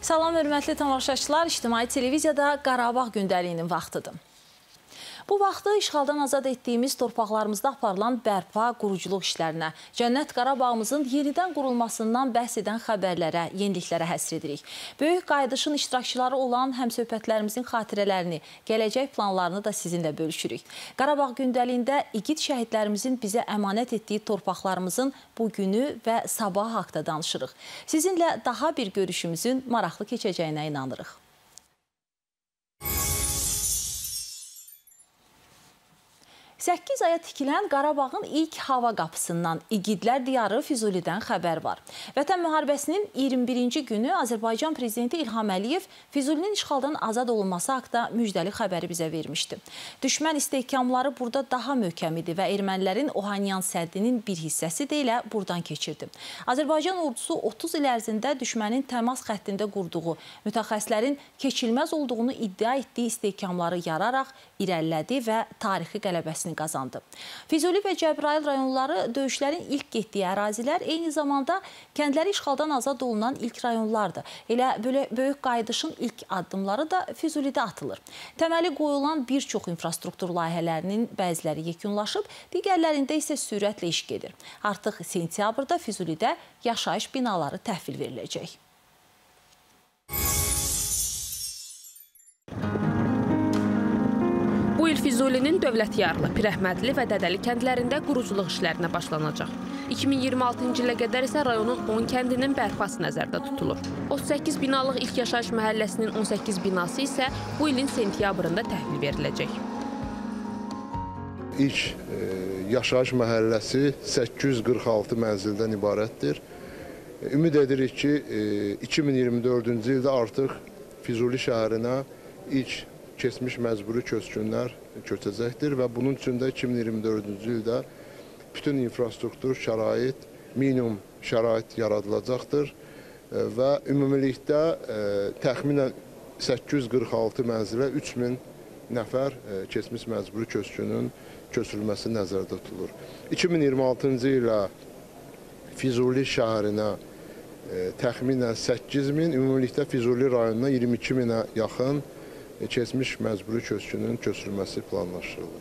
Salam, hörmətli tamaşaçılar, İctimai Televiziyada Qarabağ gündəliyinin vaxtıdır. Bu vaxtı işğaldan azad etdiyimiz torpaqlarımızda aparılan bərpa, quruculuq işlərinə, Cənnət Qarabağımızın yenidən qurulmasından bəhs edən xəbərlərə, yeniliklərə həsr edirik. Böyük qayıdışın iştirakçıları olan həmsöhbətlərimizin xatirələrini, gələcək planlarını da sizinlə bölüşürük. Qarabağ gündəliyində igid şəhidlərimizin bizə əmanət etdiyi torpaqlarımızın bu günü və sabah haqda danışırıq. Sizinlə daha bir görüşümüzün maraqlı keçəcəyinə inanırıq. Səkkiz aya tikilən Qarabağın ilk hava qapısından, İgidlər diyarı Füzulidən xəbər var. Vətən müharibəsinin 21-ci günü Azərbaycan Prezidenti İlham Əliyev Füzulinin işğaldan azad olunması haqda müjdəli xəbəri bizə vermişdi. Düşmən istehkamları burada daha möhkəm idi və ermənilərin Ohanyan səddinin bir hissəsi də elə buradan keçirdi. Azərbaycan ordusu 30 il ərzində düşmənin təmas xəttində qurduğu, mütəxəssislərin keçilməz olduğunu iddia etdiyi istehkamları yararaq irəlilədi və tarixi qələbəsini qazandı. Füzuli və Cəbrayıl rayonları döyüşlərin ilk getdiyi ərazilər, eyni zamanda kəndləri işğaldan azad olunan ilk rayonlardır. Elə böyle böyük qayıdışın ilk addımları da Füzulidə atılır. Təməli qoyulan bir çox infrastruktur layihələrinin bəziləri yekunlaşıb, digərlərində isə sürətlə iş gedir. Artıq sentyabrda Füzulidə yaşayış binaları təhvil veriləcək. Bu il Füzulinin Dövlətyarlı, Pirəhmədli və Dədəli kəndlərində quruculuq işlərinə başlanacaq. 2026-cı ilə qədər isə rayonun 10 kəndinin bərpası nəzərdə tutulur. 38 binalıq ilk yaşayış məhəlləsinin 18 binası isə bu ilin sentyabrında təhvil veriləcək. İlk yaşayış məhəlləsi 846 mənzildən ibarətdir. Ümid edirik ki, 2024-cü ildə artıq Füzuli şəhərinə ilk keçmiş məcburi köçkünlər köçəcəkdir və bunun üçün də 2024-cü ildə bütün infrastruktur şərait, minimum şərait yaradılacaqdır və ümumilikdə təxminən 846 mənzilə 3000 nəfər keçmiş məcburi köçkünün köçürülməsi nəzərdə tutulur. 2026-cı ilə Füzuli şəhərinə təxminən 8000, ümumilikdə Füzuli rayonuna 22.000-ə yaxın keçmiş məcburi köçkünün köçürülməsi planlaşdırılır.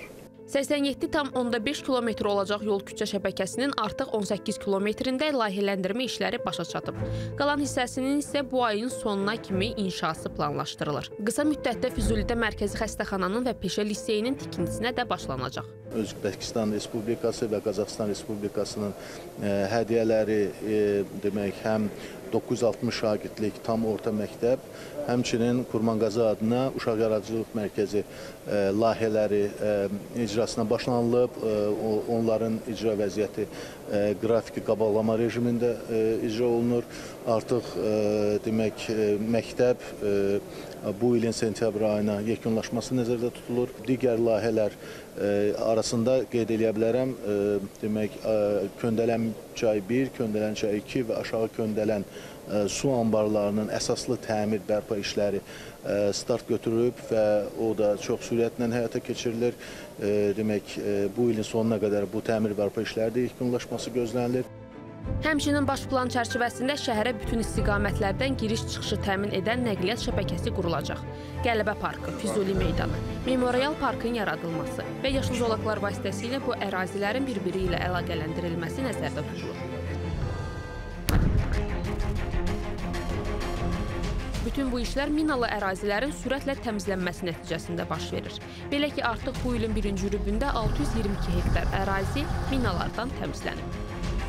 87,5 kilometr olacaq yol küçə şəbəkəsinin artıq 18 kilometrində layihələndirmə işləri başa çatıb. Qalan hissəsinin isə bu ayın sonuna kimi inşası planlaşdırılır. Qısa müddətdə Füzulidə mərkəzi xəstəxananın və peşə liseyinin tikintisinə də başlanacaq. Özbəkistan Respublikası və Qazaxıstan Respublikasının hədiyyələri demək həm 960 şagirdlik tam orta məktəb, həmçinin Kurmanqazı adına uşaq yaradıcılıq mərkəzi layihələri icrasına başlanılıb. Onların icra vəziyyəti qrafiki qabaqlama rejimində icra olunur. Artıq demək məktəb bu ilin sentyabr ayına yekunlaşması nəzərdə tutulur. Digər layihələr arasında qeyd edə bilərəm, demək Köndələn çay 1, Köndələn çay 2 və aşağı Köndələn su anbarlarının əsaslı təmir bərpa işləri start götürüb və o da çox sürətlə həyata keçirilir. Demək bu ilin sonuna qədər bu təmir bərpa işləri də yekunlaşması gözlənilir. Həmçinin baş plan çərçivəsində şəhərə bütün istiqamətlərdən giriş-çıxışı təmin edən nəqliyyat şəbəkəsi qurulacaq. Qələbə parkı, Füzuli meydanı, memorial parkın yaradılması və yaşıl zolaqlar vasitəsilə bu ərazilərin bir-biri ilə əlaqələndirilməsi nəzərdə tutulur. Bütün bu işlər minalı ərazilərin sürətlə təmizlənməsi nəticəsində baş verir. Belə ki, artıq bu ilin birinci rübündə 622 hektar ərazi minalardan təmizlənib.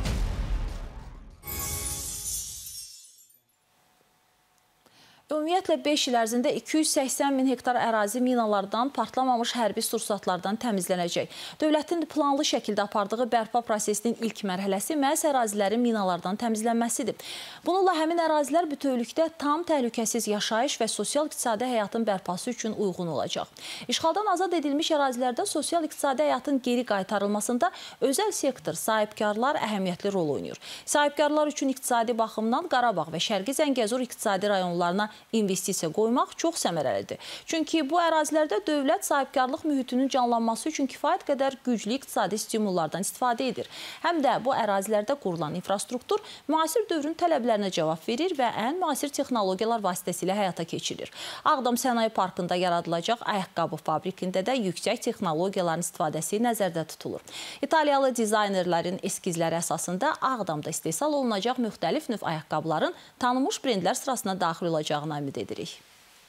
Ümumiyyətlə 5 il ərzində 280 min hektar ərazi minalardan, partlamamış hərbi sursatlardan təmizlənəcək. Dövlətin planlı şəkildə apardığı bərpa prosesinin ilk mərhələsi məhz ərazilərin minalardan təmizlənməsidir. Bununla həmin ərazilər bütövlükdə tam təhlükəsiz yaşayış və sosial-iqtisadi həyatın bərpası üçün uyğun olacaq. İşğaldan azad edilmiş ərazilərdə sosial-iqtisadi həyatın geri qaytarılmasında özəl sektor, sahibkarlar əhəmiyyətli rol oynayır. Sahibkarlar üçün iqtisadi baxımdan Qarabağ və Şərqi Zəngəzur iqtisadi rayonlarına investisiya qoymaq çox səmərəlidir. Çünki bu ərazilərdə dövlət sahibkarlıq mühitinin canlanması üçün kifayət qədər güclü iqtisadi stimullardan istifadə edir. Həm də bu ərazilərdə qurulan infrastruktur müasir dövrün tələblərinə cavab verir və ən müasir texnologiyalar vasitəsilə həyata keçirilir. Ağdam Sənaye Parkında yaradılacaq ayaqqabı fabrikində də yüksək texnologiyaların istifadəsi nəzərdə tutulur. İtaliyalı dizaynerlərin eskizləri əsasında Ağdamda istehsal olunacaq müxtəlif növ ayaqqabıların tanınmış brendlər sırasına daxil olacağına ümid edirik.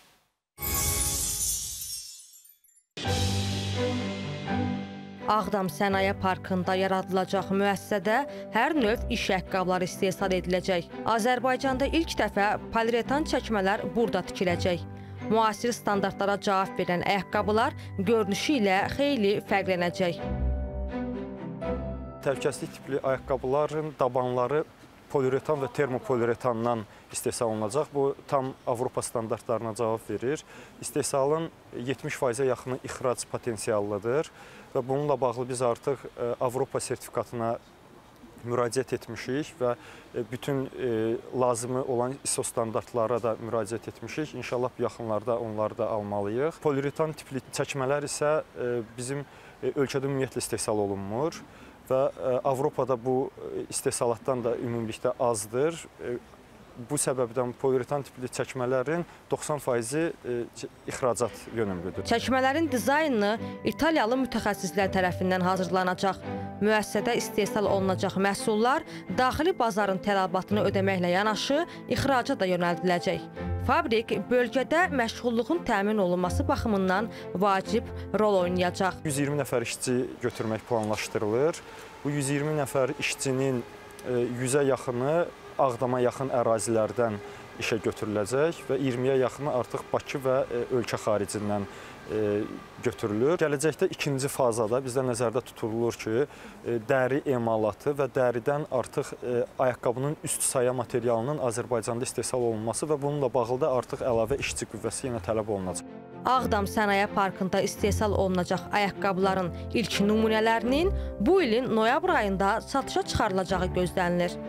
Ağdam Sənaye Parkında yaradılacaq müəssisədə hər növ iş ayaqqabıları istehsal ediləcək. Azərbaycanda ilk dəfə poliuretan çəkmələr burada tikiləcək. Müasir standartlara cavab verən ayaqqabılar görünüşü ilə xeyli fərqlənəcək. Təhlükəsizlik tipli ayaqqabıların dabanları poliuretan və termopoliuretandan istehsal olunacaq. Bu tam Avropa standartlarına cavab verir. İstehsalın 70%-ə yaxını ixrac potensiallıdır və bununla bağlı biz artıq Avropa sertifikatına müraciət etmişik və bütün lazımı olan ISO standartlara da müraciət etmişik. İnşallah yaxınlarda onları da almalıyıq. Poliuretan tipli çəkmələr isə bizim ölkədə ümumiyyətlə istehsal olunmur və Avropada bu istehsalatdan da ümumilikdə azdır. Bu səbəbdən poliuretan tipli çəkmələrin 90%-i ixracat yönümlüdür. Çəkmələrin dizaynını İtaliyalı mütəxəssislər tərəfindən hazırlanacaq. Müəssisədə istehsal olunacaq məhsullar daxili bazarın tələbatını ödəməklə yanaşı ixraca da yönəldiləcək. Fabrik bölgədə məşğulluğun təmin olunması baxımından vacib rol oynayacaq. 120 nəfər işçi götürmək planlaşdırılır. Bu 120 nəfər işçinin 100-ə yaxını Ağdama yaxın ərazilərdən işə götürüləcək və 20-yə yaxını artıq Bakı və ölkə xaricindən götürülür. Gələcəkdə ikinci fazada bizdə nəzərdə tutulur ki, dəri emalatı və dəridən artıq ayaqqabının üst saya materialının Azərbaycanda istehsal olunması və bununla bağlı da artıq əlavə işçi qüvvəsi yenə tələb olunacaq. Ağdam Sənaye Parkında istehsal olunacaq ayaqqabıların ilk nümunələrinin bu ilin noyabr ayında satışa çıxarılacağı gözlənilir.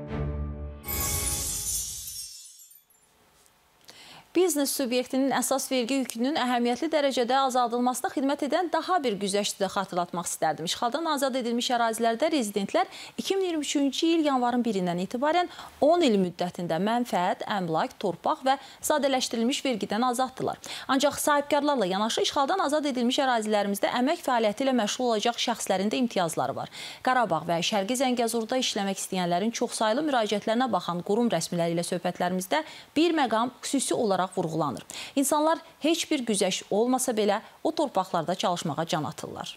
Biznes subyektinin əsas vergi yükünün əhəmiyyətli dərəcədə azaldılmasına xidmət edən daha bir güzəşti də xatırlatmaq istərdim. İşğaldan azad edilmiş ərazilərdə rezidentlər 2023-cü il yanvarın 1-dən etibarən 10 il müddətində mənfəət, əmlak, torpaq və sadələşdirilmiş vergidən azaddılar. Ancaq sahibkarlarla yanaşı işğaldan azad edilmiş ərazilərimizdə əmək fəaliyyəti ilə məşğul olacaq şəxslərin də imtiyazları var. Qarabağ və Şərqi Zəngəzurda işləmək istəyənlərin çoxsaylı müraciətlərinə baxan qurum rəsmiləri ilə söhbətlərimizdə bir məqam xüsusi olaraq vurğulanır. İnsanlar heç bir güzəşt olmasa belə o torpaqlarda çalışmağa can atırlar.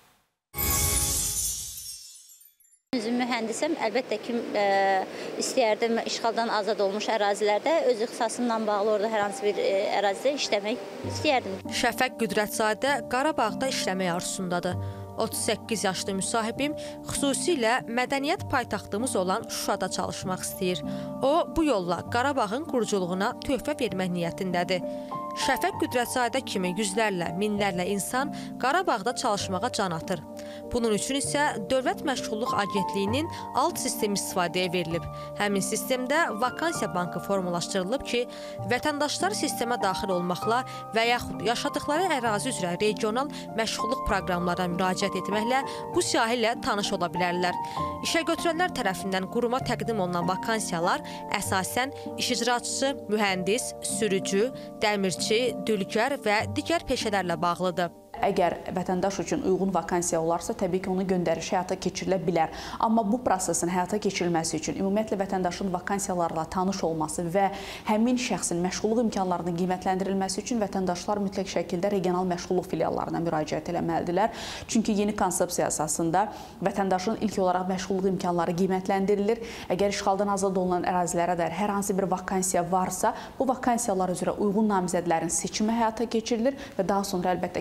Özüm mühəndisəm. Əlbəttə ki, istəyərdim işğaldan azad olmuş ərazilərdə öz ixtisasımla bağlı orada hər hansı bir ərazidə işləmək istəyərdim. Şəfəq Qüdrətzadə Qarabağda işləmək arzusundadır. 38 yaşlı müsahibim xüsusilə mədəniyyət paytaxtımız olan Şuşada çalışmaq istəyir. O, bu yolla Qarabağın quruculuğuna töhfə vermək niyyətindədir. Şəfəq Qüdrətzadə kimi yüzlərlə, minlərlə insan Qarabağda çalışmağa can atır. Bunun üçün isə Dövlət Məşğulluq Agentliyinin alt sistemi istifadəyə verilib. Həmin sistemdə vakansiya bankı formalaşdırılıb ki, vətəndaşlar sistemə daxil olmaqla və yaxud yaşadıkları ərazi üzrə regional məşğulluq proqramlarına müraciət etməklə bu siyahı ilə tanış ola bilərlər. İşə götürənlər tərəfindən quruma təqdim olunan vakansiyalar əsasən iş icraçısı, mühəndis, sürücü, dəmirçi, dülgər və digər peşələrlə bağlıdır. Əgər vətəndaş üçün uyğun vakansiya olarsa, təbii ki, onu göndəriş həyata keçirilə bilər. Amma bu prosesin həyata keçirilməsi üçün ümumiyyətlə vətəndaşın vakansiyalarla tanış olması və həmin şəxsin məşğulluq imkanlarının qiymətləndirilməsi üçün vətəndaşlar mütləq şəkildə regional məşğulluq filiallarına müraciət etməlidirlər. Çünki yeni konsepsiya əsasında vətəndaşın ilk olaraq məşğulluq imkanları qiymətləndirilir. Əgər işğaldan azad olunan ərazilərə dair hər hansı bir vakansiya varsa, bu vakansiyalar üzrə uyğun namizədlərin seçimi həyata keçirilir və daha sonra əlbəttə ki, həmin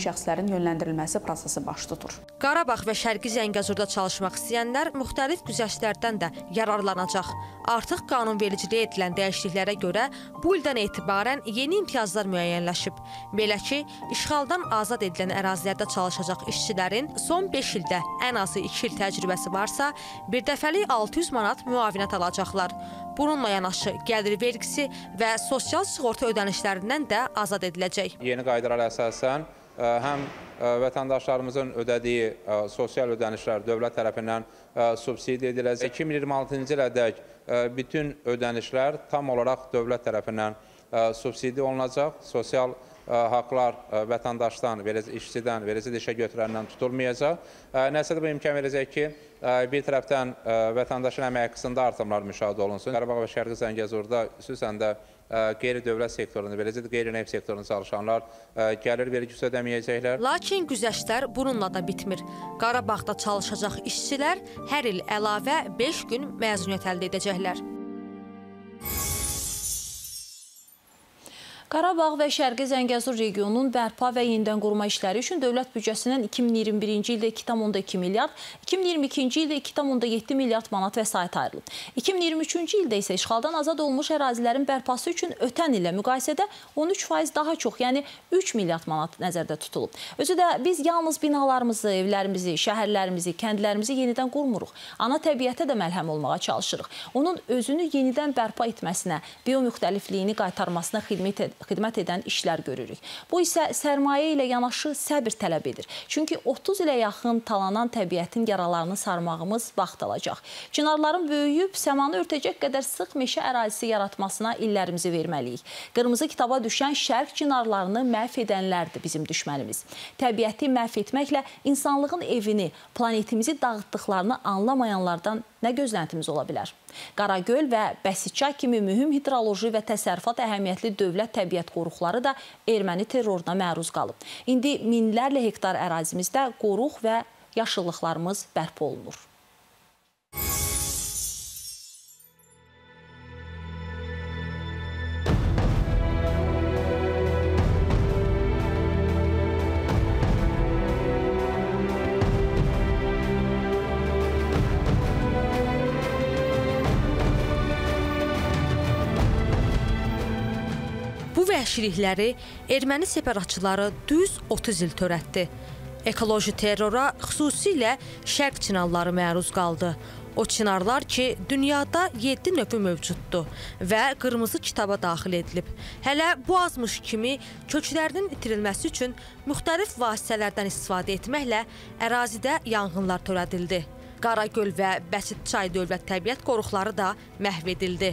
şəxslərin yönləndirilməsi prosesi baş tutur. Qarabağ və Şərqi Zəngəzurda çalışmaq istəyənlər müxtəlif güzəştlərdən də yararlanacaq. Artıq qanunvericiliyə edilən dəyişikliklərə görə bu ildən etibarən yeni imtiyazlar müəyyənləşib. Belə ki, işğaldan azad edilən ərazilərdə çalışacaq işçilərin son 5 ildə ən azı 2 il təcrübəsi varsa, bir dəfəlik 600 manat müavinət alacaqlar. Bununla yanaşı gəlir vergisi və sosial sığorta ödənişlərindən də azad ediləcək. Yeni qaydalara əsasən həm vətəndaşlarımızın ödədiyi sosial ödənişlər dövlət tərəfindən subsidiya ediləcək. 2026-cı ilədək bütün ödənişlər tam olaraq dövlət tərəfindən subsidiya olunacaq. Sosial haqlar vətəndaşdan, işçidən, işə götürəndən tutulmayacaq. Nəticədə bu imkan verəcək ki, bir tərəfdən vətəndaşın əmək haqqında artımlar müşahidə olunsun. Qarabağ və Şərqi Zəngəzurda xüsusən də qeyri-dövlət sektorunda, qeyri-neft sektorunda çalışanlar gəlir vergisi ödəməyəcəklər. Lakin güzəştlər bununla da bitmir. Qarabağda çalışacaq işçilər hər il əlavə 5 gün məzuniyyət əldə edəcəklər. Qarabağ və Şərqi Zəngəzur regionunun bərpa və yenidən qurma işləri üçün dövlət büdcəsindən 2021-ci ildə 2,2 milyard, 2022-ci ildə 2,7 milyard manat vəsait ayrılıb. 2023-cü ildə isə işğaldan azad olmuş ərazilərin bərpası üçün ötən ilə müqayisədə 13% daha çox, yəni 3 milyard manat nəzərdə tutulub. Özü də biz yalnız binalarımızı, evlərimizi, şəhərlərimizi, kəndlərimizi yenidən qurmuruq. Ana təbiətə də məlhəm olmağa çalışırıq. Onun özünü yenidən bərpa etməsinə, biomüxtəlifliyini qaytarmasına xidmət edən işlər görürük. Bu isə sərmayə ilə yanaşı səbir tələb edir. Çünki 30 ilə yaxın talanan təbiətin yaralarını sarmağımız vaxt alacaq. Çınarların böyüyüb səmanı örtəcək qədər sıx meşə ərazisi yaratmasına illərimizi verməliyik. Qırmızı kitaba düşən şərq çınarlarını məhv edənlərdir bizim düşmənimiz. Təbiəti məhv etməklə insanlığın evini, planetimizi dağıtdıqlarını anlamayanlardan nə gözləntimiz ola bilər? Qaragöl və Bəsitçay kimi mühüm hidroloji və təsərrüfat əhəmiyyətli dövlət təbiət qoruqları da erməni terroruna məruz qalıb. İndi minlərlə hektar ərazimizdə qoruq və yaşıllıqlarımız bərpa olunur. Vəhşilikləri erməni separatçıları düz 30 il törətdi. Ekoloji terrora xüsusilə şərq çinarları məruz qaldı. O çinarlar ki, dünyada 7 növü mövcuddur və qırmızı kitaba daxil edilib. Hələ bu azmış kimi köklərinin itirilməsi üçün müxtəlif vasitələrdən istifadə etməklə ərazidə yanğınlar törədildi. Qaragöl və Bəsitçay dövlət təbiət qoruqları da məhv edildi.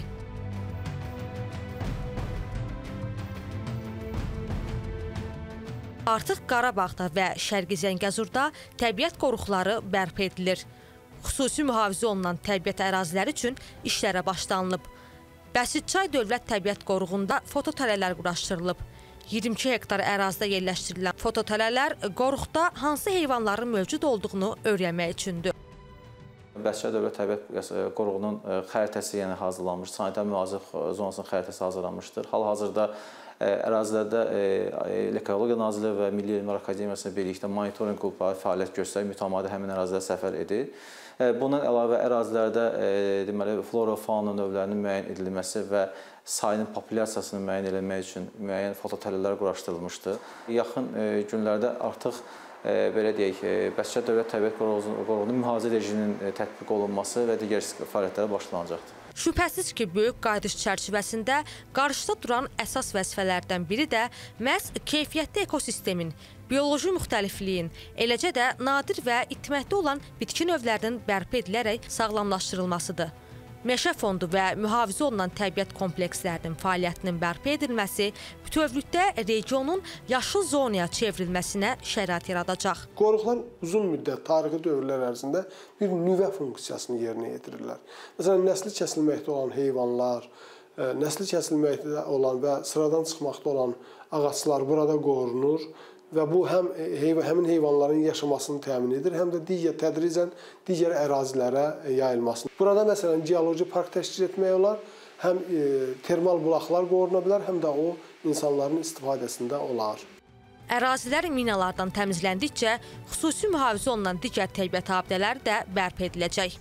Artıq Qarabağda və Şərqi Zəngəzurda təbiət qoruqları bərpa edilir. Xüsusi mühafizə olunan təbiət əraziləri üçün işlərə başlanılıb. Bəsitçay dövlət təbiət qoruğunda fototələlər quraşdırılıb. 22 hektar ərazidə yerləşdirilən fototələlər qoruqda hansı heyvanların mövcud olduğunu öyrənmək üçündür. Bəsitçay dövlət təbiət qoruğunun xəritəsi yəni hazırlanmış, sanitar müvafiq zonasının xəritəsi hazırlanmışdır. Hal-hazırda ərazilərdə Ekologiya Nazirliyi və Milli Elmlər Akademiyası birlikdə monitorinq qrupları fəaliyyət göstərib, mütəmadi həmin ərazilərə səfər edir. Bundan əlavə ərazilərdə deməli flora fauna növlərinin müəyyən edilməsi və sayının populyasiyasını müəyyən etmək üçün müəyyən fototələlər quraşdırılmışdır. Yaxın günlərdə artıq belə deyək, Bəsitçay dövlət təbiət qoruğunun mühafizə rejiminin tətbiq olunması və digər fəaliyyətlərə başlanacaqdır. Şübhəsiz ki, böyük qayıdış çərçivəsində qarşıda duran əsas vəzifələrdən biri də məhz keyfiyyətli ekosistemin, bioloji müxtəlifliyin, eləcə də nadir və itməkdə olan bitki növlərinin bərpa edilərək sağlamlaşdırılmasıdır. Meşə fondu və mühafizə olunan təbiət komplekslərinin fəaliyyətinin bərpa edilməsi bütövlükdə regionun yaşıl zonaya çevrilməsinə şərait yaradacaq. Qoruqlar uzun müddət tarixi dövrlər ərzində bir nüvə funksiyasını yerinə yetirirlər. Məsələn, nəsli kəsilməkdə olan heyvanlar, nəsli kəsilməkdə olan və sıradan çıxmaqda olan ağaclar burada qorunur və bu həm həmin heyvanların yaşamasını təmin edir, həm də tədricən digər ərazilərə yayılmasını. Burada məsələn geoloji park təşkil etmək olar, həm termal bulaqlar qoruna bilər, həm də o insanların istifadəsində olar. Ərazilər minalardan təmizləndikcə xüsusi mühafizə olunan digər təbiət abidələri də bərpa ediləcək.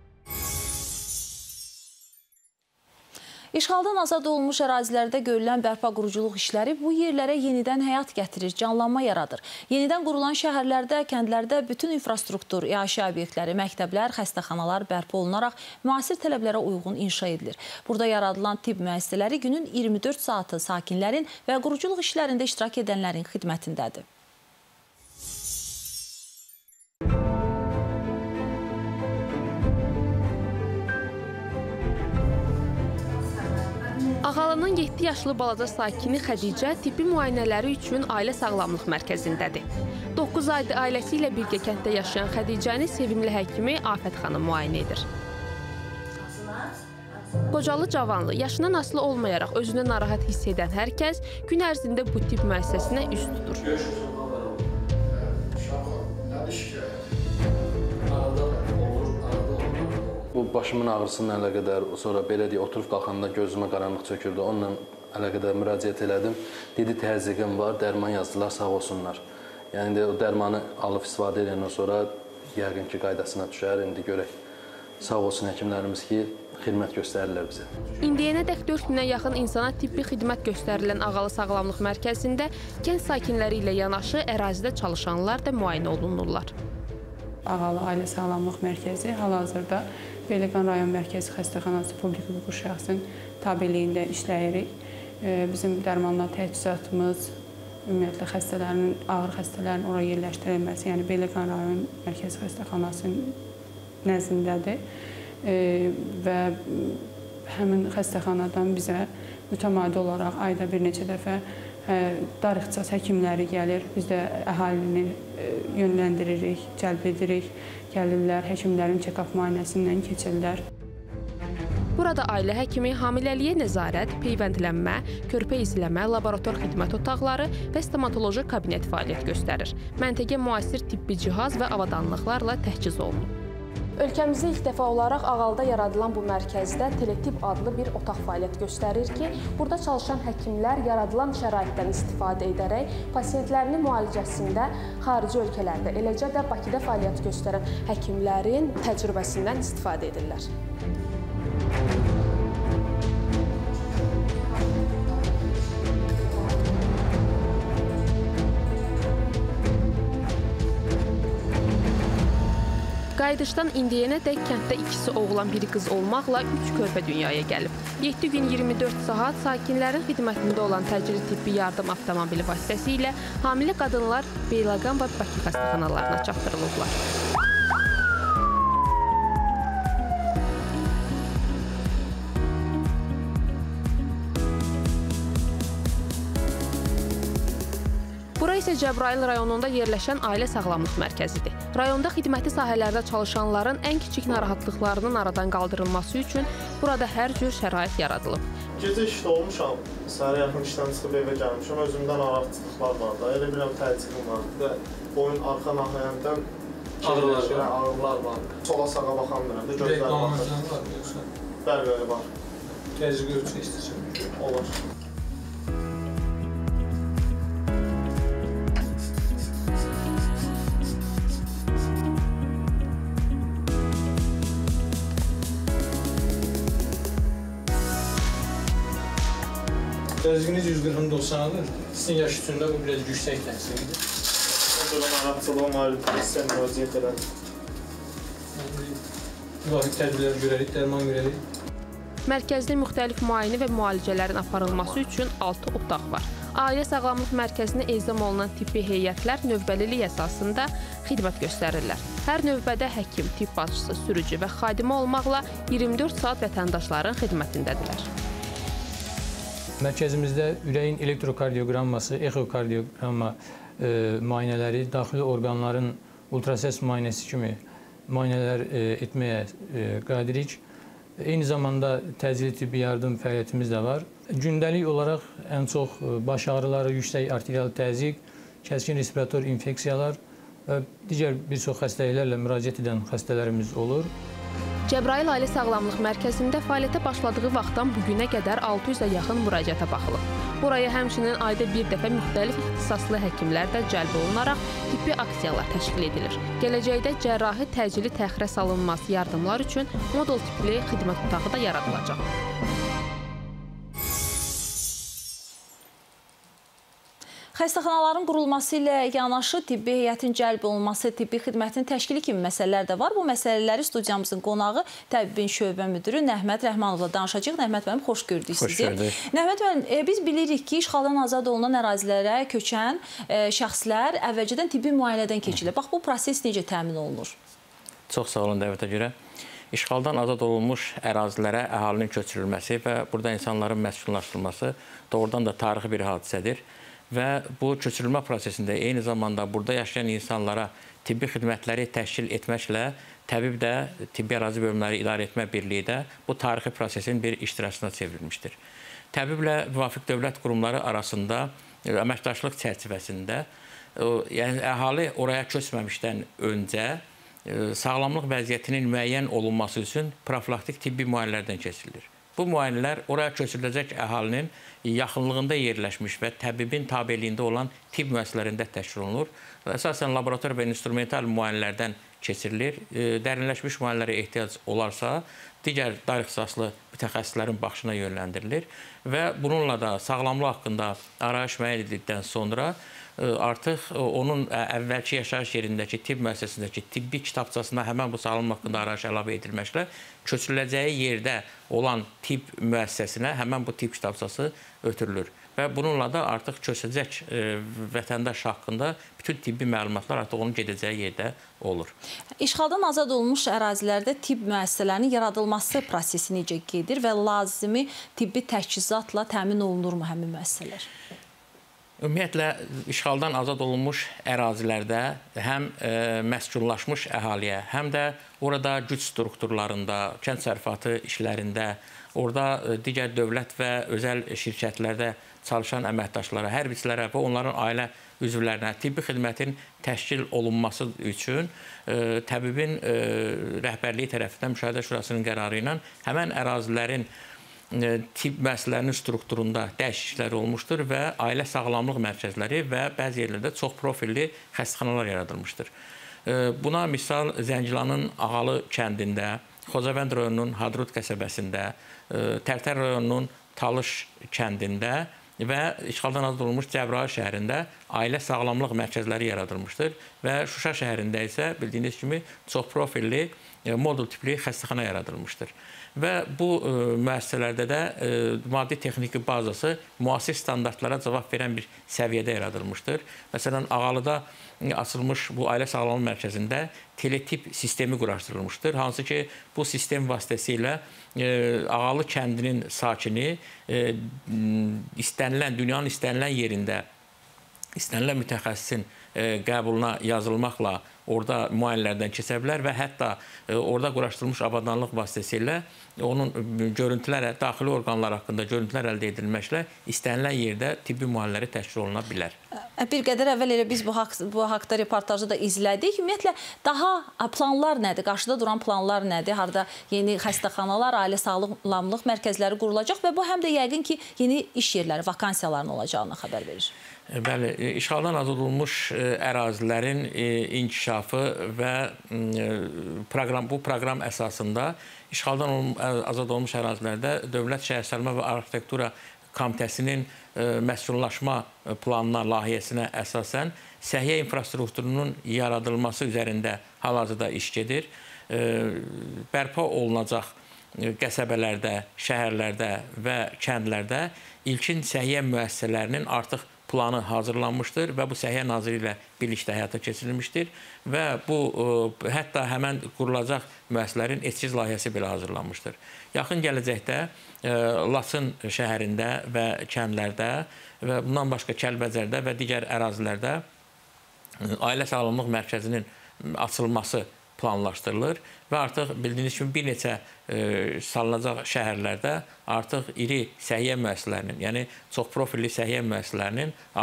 İşğaldan azad olunmuş ərazilərdə görülən bərpa-quruculuq işləri bu yerlərə yenidən həyat gətirir, canlanma yaradır. Yenidən qurulan şəhərlərdə, kəndlərdə bütün infrastruktur, iaşə obyektləri, məktəblər, xəstəxanalar bərpa olunaraq müasir tələblərə uyğun inşa edilir. Burada yaradılan tibb müəssisələri günün 24 saatı sakinlərin və quruculuq işlərində iştirak edənlərin xidmətindədir. Ağalının 7 yaşlı balaca sakini Xədicə tibbi müayinələri üçün ailə sağlamlıq mərkəzindədir. 9 aydır ailəsi ilə birgə kənddə yaşayan Xədicəni sevimli həkimi Afət xanım müayinə edir. Qocalı cavanlı, yaşından asılı olmayaraq özünü narahat hiss edən hər kəs gün ərzində bu tibb müəssisəsinə üz tutur. Bu başımın ağrısının əlaqədar, sonra belə deyək, oturub qalxanda gözümə qaranlıq çökürdü. Onunla əlaqədar müraciət elədim. Dedi, təzyiqim var, dərman yazdılar, sağ olsunlar. Yəni o dərmanı alıb istifadə edəndən sonra yəqin ki, qaydasına düşər. İndi görək, sağ olsun həkimlərimiz ki, xidmət göstərirlər bizə. İndiyənədək 4000-ə yaxın insana tibbi xidmət göstərilən Ağalı Sağlamlıq Mərkəzində kənd sakinləri ilə yanaşı ərazidə çalışanlar da müayinə olunurlar. Ağalı Ailə Sağlamlıq Mərkəzi hal-hazırda Beyləqan rayon mərkəzi xəstəxanası publik hüquqi şəxsin tabeliyində işləyirik. Bizim dərmanlar təchizatımız, ümumiyyətlə xəstələrin, ağır xəstələrin ora yerləşdirilməsi, yəni Beyləqan rayon mərkəzi xəstəxanasının nəzdindədir. Və həmin xəstəxanadan bizə mütəmadi olaraq ayda bir neçə dəfə darıxças həkimləri gəlir. Biz də əhalini yönləndiririk, cəlb edirik. Gəlirlər, həkimlərin check-up müayinəsindən keçirlər. Burada ailə həkimi hamiləliyə nəzarət, peyvəndlənmə, körpə izləmə, laborator xidmət otaqları və stomatoloji kabinet fəaliyyət göstərir. Məntəqə müasir tibbi cihaz və avadanlıqlarla təchiz olunub. Ölkəmizdə ilk dəfə olaraq Ağalıda yaradılan bu mərkəzdə Teletib adlı bir otaq fəaliyyət göstərir ki, burada çalışan həkimlər yaradılan şəraitdən istifadə edərək pasientlərinin müalicəsində xarici ölkələrdə, eləcə də Bakıda fəaliyyət göstərən həkimlərin təcrübəsindən istifadə edirlər. Qayıdışdan indiyənədək kənddə ikisi oğlan, biri qız olmaqla 3 körpə dünyaya gəlib. 7 gün 24 saat sakinlərin xidmətində olan təcili tibbi yardım avtomobili vasitəsilə hamilə qadınlar Beyləqan və Bakı xəstəxanalarına çatdırılıblar. Bura isə Cəbrayıl rayonunda yerləşən ailə sağlamlıq mərkəzidir. Rayonda xidməti sahələrdə çalışanların ən kiçik narahatlıqlarının aradan qaldırılması üçün burada hər cür şərait yaradılıb. Gecə işdə olmuşam, səhərə yaxın işdən çıxıb evə gəlmişəm, özümdə narahatlıqlar var da, elə biləm təzyiqim var və boyun arxa nahiyəmdən ağrılar var. Sola sağa baxamıram da, gözlər baxır. Bəli, var. Təzyiq ölçü istəyirəm. Olur. Təzyiqiniz 140-90-dır. Sizin yaş üçündə bu biraz yüksək təzyiqdir. Sonra narahatçılığım var, istəyən müraciət elədim. Müvafiq tədbirlər görərik, dərman verərik. Mərkəzdə müxtəlif müayinə və müalicələrin aparılması üçün 6 otaq var. Ailə Sağlamlıq Mərkəzinə ezam olunan tibbi heyətlər növbəlilik əsasında xidmət göstərirlər. Hər növbədə həkim, tibb bacısı, sürücü və xadimə olmaqla 24 saat vətəndaşların xidmətindədirlər. Mərkəzimizdə ürəyin elektrokardioqramması, exokardioqramma müayinələri, daxili orqanların ultrasəs müayinəsi kimi müayinələr etməyə qadirik. Eyni zamanda təcili tibbi yardım fəaliyyətimiz də var. Gündəlik olaraq ən çox baş ağrıları, yüksək arterial təzyiq, kəskin respirator infeksiyalar və digər bir çox xəstəliklərlə müraciət edən xəstələrimiz olur. Cəbrayıl Ailə Sağlamlıq Mərkəzində fəaliyyətə başladığı vaxtdan bugünə qədər 600-ə yaxın müraciətə baxılıb. Buraya həmçinin ayda bir dəfə müxtəlif ixtisaslı həkimlər də cəlb olunaraq tibbi aksiyalar təşkil edilir. Gələcəkdə cərrahi təcili təxirə salınmaz yardımlar üçün modul tipli xidmət otağı da yaradılacaq. Xəstəxanaların qurulması ilə yanaşı tibbi heyətin cəlb olunması, tibbi xidmətin təşkili kimi məsələlər də var. Bu məsələləri studiyamızın qonağı təbibin şöbə müdürü Nəhmət Rəhmanovla danışacağıq. Nəhmət müəllim, xoş gördük sizi. Xoş gördük. Nəhmət müəllim, biz bilirik ki, işğaldan azad olunan ərazilərə köçən şəxslər əvvəlcədən tibbi müayinədən keçilir. Bax, bu proses necə təmin olunur? Çox sağ olun dəvətə görə. İşğaldan azad olunmuş ərazilərə əhalinin köçürülməsi və burada insanların məskunlaşdırılması doğrudan da tarixi bir hadisədir. Və bu köçürülmə prosesində eyni zamanda burada yaşayan insanlara tibbi xidmətləri təşkil etməklə təbib də Tibbi Ərazi Bölümləri İdarə Etmə Birliyi də bu tarixi prosesin bir iştirakçısına çevrilmişdir. Təbiblə müvafiq dövlət qurumları arasında əməkdaşlıq çərçivəsində yəni əhali oraya köçməmişdən öncə sağlamlıq vəziyyətinin müəyyən olunması üçün profilaktik tibbi müayinələrdən keçirilir. Bu müayinələr oraya köçürüləcək əhalinin yaxınlığında yerləşmiş və təbibin tabeliyində olan tibb müəssisələrində təşkil olunur. Əsasən laborator və instrumental müayinələrdən keçirilir. Dərinləşmiş müayinələrə ehtiyac olarsa, digər dar ixtisaslı mütəxəssislərin baxışına yönləndirilir və bununla da sağlamlıq haqqında arayış müəyyən edildikdən sonra artıq onun əvvəlki yaşayış yerindəki tibb müəssisəsindəki tibbi kitabçasına həmən bu sağlamlıq haqqında arayış əlavə edilməklə köçürüləcəyi yerdə olan tibb müəssisəsinə həmən bu tibb kitabçası ötürülür. Və bununla da artıq köçəcək vətəndaş haqqında bütün tibbi məlumatlar artıq onun gedəcəyi yerdə olur. İşğaldan azad olunmuş ərazilərdə tibb müəssisələrinin yaradılması prosesi necə gedir və lazımi tibbi təchizatla təmin olunurmu həmin müəssisələr? Ümumiyyətlə, işğaldan azad olunmuş ərazilərdə həm məskunlaşmış əhaliyə, həm də orada güc strukturlarında, kənd təsərrüfatı işlərində, orada digər dövlət və özəl şirkətlərdə çalışan əməkdaşlara, hərbçilərə və onların ailə üzvlərinə tibbi xidmətin təşkil olunması üçün təbibin rəhbərliyi tərəfindən Müşahidə Şurasının qərarı ilə həmən ərazilərin tibb müəssisələrinin strukturunda dəyişikliklər olmuşdur və ailə sağlamlıq mərkəzləri və bəzi yerlərdə çox profilli xəstəxanalar yaradılmışdır. Buna misal Zəngilanın Ağalı kəndində, Xocavənd rayonunun Hadrut qəsəbəsində, Tərtər rayonunun Talış kəndində və işğaldan azad olunmuş Cəbrayıl şəhərində ailə sağlamlıq mərkəzləri yaradılmışdır və Şuşa şəhərində isə bildiyiniz kimi çox profilli modul tipli xəstəxana yaradılmışdır. Və bu müəssisələrdə də maddi texniki bazası müasir standartlara cavab verən bir səviyyədə yaradılmışdır. Məsələn, Ağalıda açılmış bu ailə sağlamlıq mərkəzində teletip sistemi quraşdırılmışdır. Hansı ki, bu sistem vasitəsilə Ağalı kəndinin sakini dünyanın istənilən yerində istənilən mütəxəssisin qəbuluna yazılmaqla orada müayinələrdən keçə bilər və hətta orada quraşdırılmış avadanlıq vasitəsilə onun görüntülərə, daxili orqanlar haqqında görüntülər əldə edilməklə istənilən yerdə tibbi müayinələri təşkil oluna bilər. Bir qədər əvvəl elə biz bu haqda reportajı da izlədik. Ümumiyyətlə, daha planlar nədir? Qarşıda duran planlar nədir? Harada yeni xəstəxanalar, ailə sağlamlıq mərkəzləri qurulacaq və bu həm də yəqin ki, yeni iş yerləri, vakansiyaların olacağını xəbər verir. Bəli, işğaldan azad olunmuş ərazilərin inkişafı və bu proqram əsasında işğaldan azad olunmuş ərazilərdə Dövlət Şəhərsalma və Arxitektura Komitəsinin məskunlaşma planına, layihəsinə əsasən səhiyyə infrastrukturunun yaradılması üzərində hal-hazırda iş gedir. Bərpa olunacaq qəsəbələrdə, şəhərlərdə və kəndlərdə ilkin səhiyyə müəssisələrinin artıq planı hazırlanmışdır və bu Səhiyyə Naziri ilə birlikdə həyata keçirilmişdir və bu hətta həmən qurulacaq müəssisələrin eskiz layihəsi belə hazırlanmışdır. Yaxın gələcəkdə Laçın şəhərində və kəndlərdə və bundan başqa Kəlbəcərdə və digər ərazilərdə ailə sağlamlıq mərkəzinin açılması planlaşdırılır və artıq bildiyiniz kimi bir neçə salınacaq şəhərlərdə artıq iri səhiyyə müəssisələrinin, yəni çox profilli səhiyyə müəssisələrinin artıq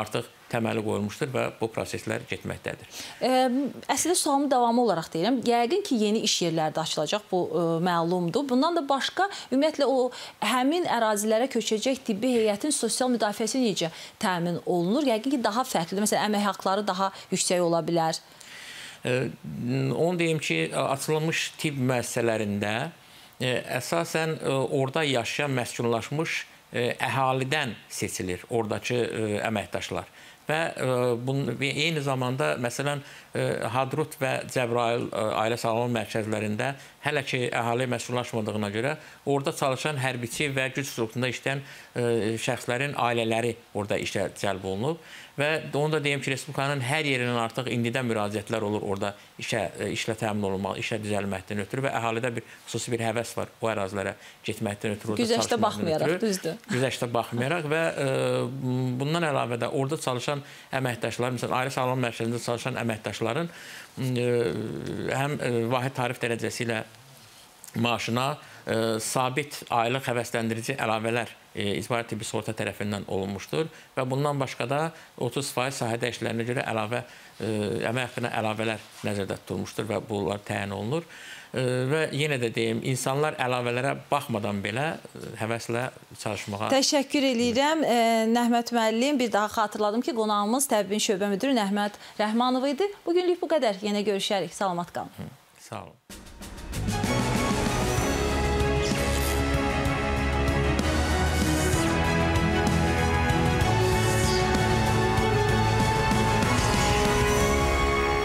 təməli qoyulmuşdur və bu proseslər getməkdədir. Əslində sualımın davamı olaraq deyirəm, yəqin ki, yeni iş yerləri də açılacaq, bu məlumdur. Bundan da başqa, ümumiyyətlə, o həmin ərazilərə köçəcək tibbi heyətin sosial müdafiəsi necə təmin olunur? Yəqin ki, daha fərqlidir. Məsələn, əmək haqları daha yüksək ola bilər. Onu deyim ki, açılmış tibb müəssisələrində əsasən orada yaşayan məskunlaşmış əhalidən seçilir oradakı əməkdaşlar. Və eyni zamanda, məsələn, Hadrut və Cəbrayıl ailə sağlamlıq mərkəzlərində hələ ki, əhali məskunlaşmadığına görə orada çalışan hərbiçi və güc strukturunda işləyən şəxslərin ailələri orada işə cəlb olunub. Və onu da deyim ki, Respublikanın hər yerindən artıq indidən müraciətlər olur orada işlə təmin olunmaq, işə düzəlməkdən ötürü və əhalidə xüsusi bir həvəs var bu ərazilərə getməkdən ötürü. Güzəştə baxmayaraq, düzdür. Güzəştə baxmayaraq və bundan əlavə də orada çalışan əməkdaşlar, məsələn, ailə sağlamlıq mərkəzində çalışan əməkdaşların həm vahid tarif dərəcəsi ilə maaşına sabit aylıq həvəsləndirici əlavələr İcbari Tibbi Sığorta tərəfindən olunmuşdur və bundan başqa da 30% sahə dəyişikliklərinə görə əmək haqqına əlavələr nəzərdə tutulmuşdur və bunlar təyin olunur. Və yenə də deyim, insanlar əlavələrə baxmadan belə həvəslə çalışmağa... Təşəkkür edirəm. Nəhmət müəllim, bir daha xatırladım ki, qonağımız Təbibin Şöbə Müdürü Nəhmət Rəhmanov idi. Bugünlük bu qədər. Yenə görüşərik. Salamat qalın. Sağ olun.